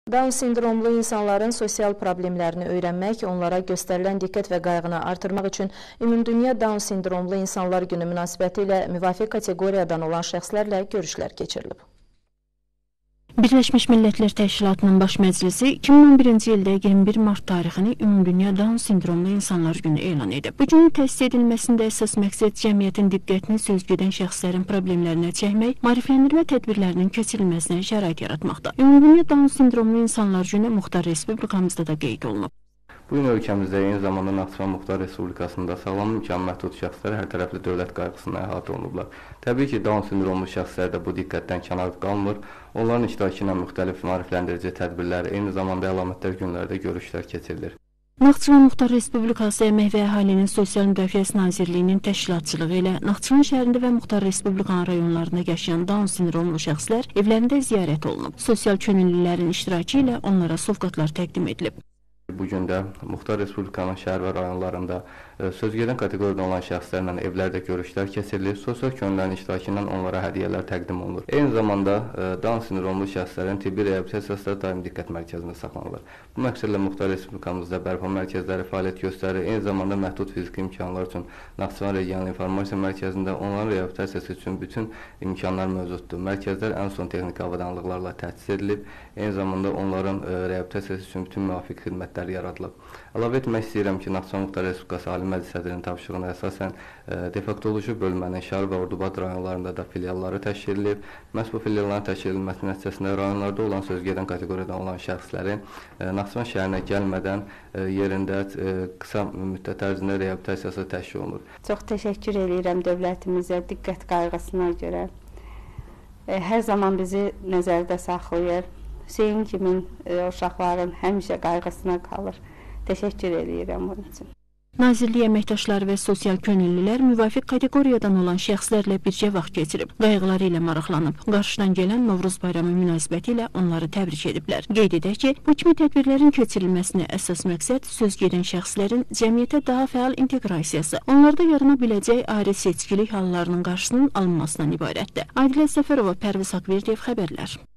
Down sindromlu insanların sosial problemlərini öyrənmək, onlara göstərilən diqqət və qayğını artırmaq üçün Ümumdünya Down sindromlu insanlar günü münasibəti ilə müvafiq kateqoriyadan olan şəxslərlə görüşlər keçirilib. Birləşmiş Millətlər Təşkilatının baş məclisi 2011-ci ildə 21 mart tarixini Ümumdünya Down sindromlu insanlar günü elan edib. Bu günün təsis edilməsində əsas məqsəd cəmiyyətin diqqətini sözgedən şəxslərin problemlərinə çəkmək, maarifləndirmə tədbirlərinin keçirilməsinə şərait yaratmaqda. Ümumdünya Down sindromlu insanlar günü Muxtar Respublikamızda da qeyd olunub. Bu gün ölkəmizdə eyni zamanda Naxçıvan Muxtar Respublikasında sağlam imkan məhdud şəxslər hər tərəfli dövlət qayğısına əhatə olunublar. Təbii ki, Down sindromlu şəxslər də bu diqqətdən kənar qalmır. Onların iştirakı ilə müxtəlif maarifləndirici tədbirlər, eyni zamanda əlamətlər günlərdə görüşlər keçirilir. Naxçıvan Muxtar Respublikası Əmək və Əhalinin Sosial Müdafiəsi Nazirliyinin təşkilatçılığı ilə Naxçıvan şəhərində və Muxtar Respublikanın rayonlarında yaşayan Down sindromlu şəxslər evlərində ziyarət olunub. Sosial könüllülərin iştirakı ilə onlara sovqatlar təqdim edilib. Bu gün də Muxtar Respublikanın şəhər və rayonlarında sözgedən kateqoriyada olan şəxslərlə evlərdə görüşlər keçirilir, sosial könüllərin iştirakı ilə onlara hədiyyələr təqdim olunur. Eyni zamanda Down sindromlu şəxslərin tibbi reabilitasiyasına daim diqqət mərkəzində saxlanılır. Bu məqsədlə Muxtar Respublikamızda bərpa mərkəzləri fəaliyyət göstərir. Eyni zamanda məhdud fiziki imkanlar üçün Naxçıvan Regional İnformasiya Mərkəzində onların reabilitasiyası üçün bütün imkanlar mövcuddur. Mərkəzlər ən son texniki avadanlıqlarla təchiz edilib. Eyni zamanda onların reabilitasiyası üçün bütün müvafiq xidmətlər yaradılıb. Əlavə etmək istəyirəm ki, Naxçıvan Muxtar Respublikası Ali Məclis Sədrinin tapşırığına əsasən defektoloji bölmənin Şar və Ordubad rayonlarında da filialları təşkil edilib. Məhz bu filialların təşkil edilməsi nəticəsində rayonlarda olan sözgedən kateqoriyadan olan şəxslərin Naxçıvan şəhərinə gəlmədən yerində qısa müddət ərzində reabilitasiyası təşkil olunur. Çox təşəkkür edirəm dövlətimizə diqqət qayğısına görə. Hər zaman bizi nəzərdə saxlayır. Hüseyin kimin uşaqların həmişə qayğısına qalır. Təşəkkür edirəm onun üçün. Nazirlik əməkdaşları və sosial könüllülər müvafiq kateqoriyadan olan şəxslərlə bircə vaxt keçirib, qayğıları ilə maraqlanıb, qarşıdan gələn Novruz bayramı münasibəti ilə onları təbrik ediblər. Qeyd edək ki, bu kimi tədbirlərin keçirilməsinə əsas məqsəd sözgedən şəxslərin cəmiyyətə daha fəal inteqrasiyası, onlarda yarana biləcək ayrı seçkilik hallarının qarşısının alınmasından ibarətdir. Adilə Səfərova, Pərviz Haqverdiyev xəbərlər.